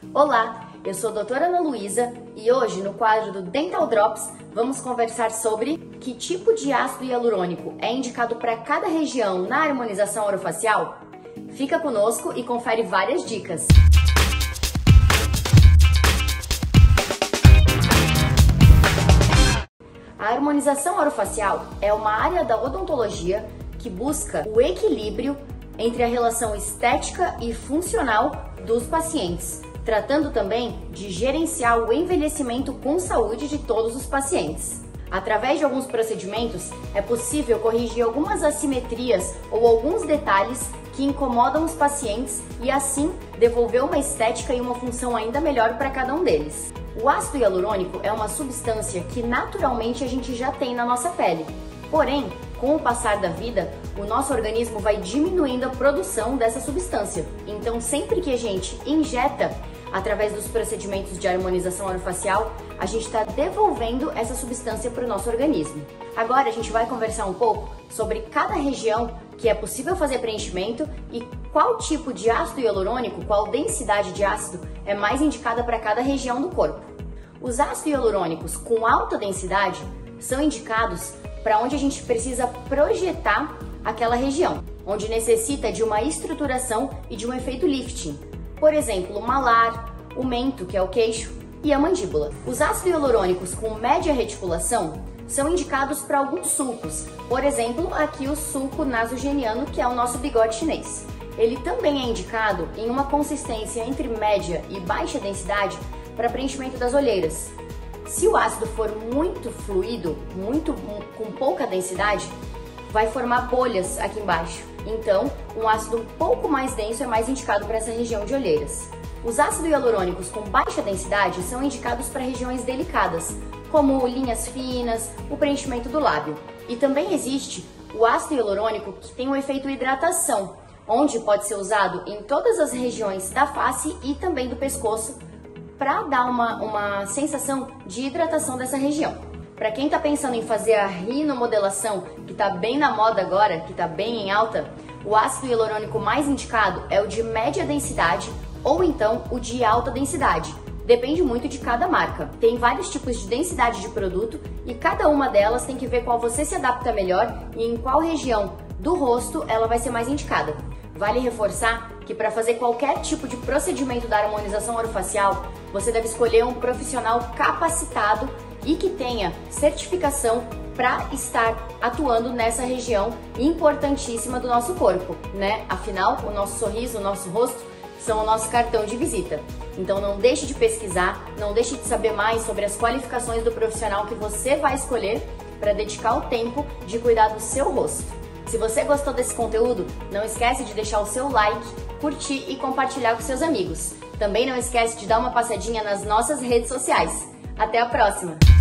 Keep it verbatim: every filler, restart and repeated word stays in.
Olá, eu sou a doutora Ana Luísa e hoje no quadro do Dental Drops vamos conversar sobre que tipo de ácido hialurônico é indicado para cada região na harmonização orofacial. Fica conosco e confere várias dicas. A harmonização orofacial é uma área da odontologia que busca o equilíbrio entre a relação estética e funcional dos pacientes, tratando também de gerenciar o envelhecimento com saúde de todos os pacientes. Através de alguns procedimentos, é possível corrigir algumas assimetrias ou alguns detalhes que incomodam os pacientes e assim devolver uma estética e uma função ainda melhor para cada um deles. O ácido hialurônico é uma substância que naturalmente a gente já tem na nossa pele. Porém, com o passar da vida, o nosso organismo vai diminuindo a produção dessa substância. Então, sempre que a gente injeta, através dos procedimentos de harmonização orofacial, a gente está devolvendo essa substância para o nosso organismo. Agora a gente vai conversar um pouco sobre cada região que é possível fazer preenchimento e qual tipo de ácido hialurônico, qual densidade de ácido é mais indicada para cada região do corpo. Os ácidos hialurônicos com alta densidade são indicados para onde a gente precisa projetar aquela região, onde necessita de uma estruturação e de um efeito lifting. Por exemplo, o malar, o mento, que é o queixo, e a mandíbula. Os ácidos hialurônicos com média reticulação são indicados para alguns sulcos, por exemplo, aqui o sulco nasogeniano, que é o nosso bigode chinês. Ele também é indicado em uma consistência entre média e baixa densidade para preenchimento das olheiras. Se o ácido for muito fluido, muito com pouca densidade, vai formar bolhas aqui embaixo. Então, um ácido um pouco mais denso é mais indicado para essa região de olheiras. Os ácidos hialurônicos com baixa densidade são indicados para regiões delicadas, como linhas finas, o preenchimento do lábio. E também existe o ácido hialurônico que tem um efeito hidratação, onde pode ser usado em todas as regiões da face e também do pescoço, para dar uma, uma sensação de hidratação dessa região. Para quem está pensando em fazer a rinomodelação, que está bem na moda agora, que está bem em alta, o ácido hialurônico mais indicado é o de média densidade ou então o de alta densidade. Depende muito de cada marca. Tem vários tipos de densidade de produto e cada uma delas tem que ver qual você se adapta melhor e em qual região do rosto ela vai ser mais indicada. Vale reforçar que para fazer qualquer tipo de procedimento da harmonização orofacial, você deve escolher um profissional capacitado e que tenha certificação para estar atuando nessa região importantíssima do nosso corpo, né? Afinal, o nosso sorriso, o nosso rosto são o nosso cartão de visita. Então não deixe de pesquisar, não deixe de saber mais sobre as qualificações do profissional que você vai escolher para dedicar o tempo de cuidar do seu rosto. Se você gostou desse conteúdo, não esquece de deixar o seu like, curtir e compartilhar com seus amigos. Também não esquece de dar uma passadinha nas nossas redes sociais. Até a próxima!